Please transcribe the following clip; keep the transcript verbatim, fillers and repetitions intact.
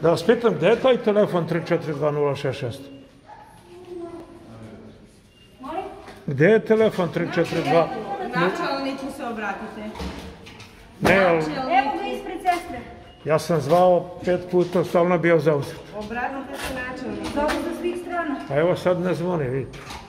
Da vas pitam, gdje je taj telefon tri četiri dva nula šest šest? Gdje je telefon tri četiri dva? Načelniku se obratite. Ne, ali... Evo ga ispred sestre. Ja sam zvao pet puta, stalno bio zauzet. Obratite se načelniku. Dobro sa svih strana. A evo sad ne zvoni, vidite.